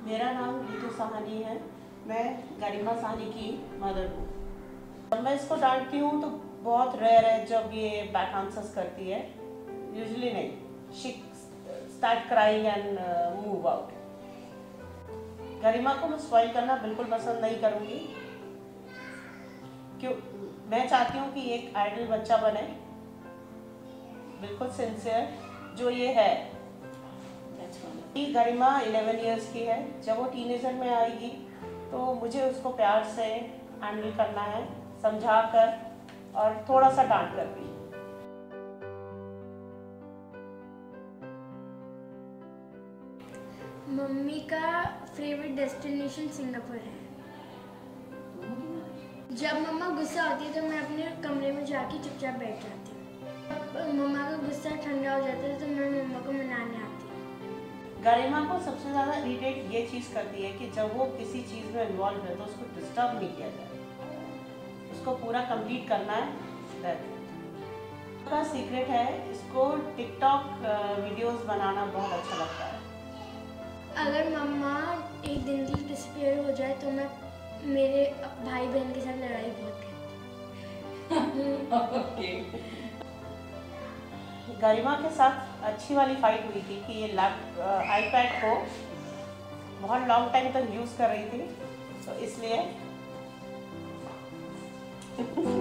मेरा नाम रितु साहनी है। मैं गरिमा साहनी की मदर हूँ। जब मैं इसको डांटती हूँ तो बहुत रेयर है जब ये बैक आंसर्स करती है, यूजुअली नहीं। She start crying and move out. Garima को मैं स्पॉइल करना बिल्कुल पसंद नहीं करूँगी, क्यों मैं चाहती हूँ कि एक आइडल बच्चा बने, बिल्कुल सिंसियर जो ये है। गरिमा 11 इयर्स की है। जब वो टीनेजर में आएगी तो मुझे उसको प्यार से हैंडल करना है, समझा कर और थोड़ा सा डांट कर भी। मम्मी का फेवरेट डेस्टिनेशन सिंगापुर है। जब मम्मा गुस्सा होती है तो मैं अपने कमरे में जाके चुपचाप बैठ जाती हूँ। मम्मा का गुस्सा ठंडा हो जाता है तो मैं मम्मा को मनाने आती हूँ। गरिमा को सबसे ज़्यादा इरिटेट ये चीज़ करती है कि जब वो किसी चीज़ में इन्वॉल्व है तो उसको डिस्टर्ब नहीं किया जाए, उसको पूरा कंप्लीट करना है। उसका सीक्रेट है, इसको टिकटॉक वीडियोस बनाना बहुत अच्छा लगता है। अगर मम्मा एक दिन के लिए डिसअपीयर हो जाए तो मैं मेरे भाई बहन के साथ लड़ाई बहुत करती हूँ। गरिमा के साथ अच्छी वाली फाइट हुई थी कि ये आईपैड को बहुत लॉन्ग टाइम तक यूज़ कर रही थी, तो इसलिए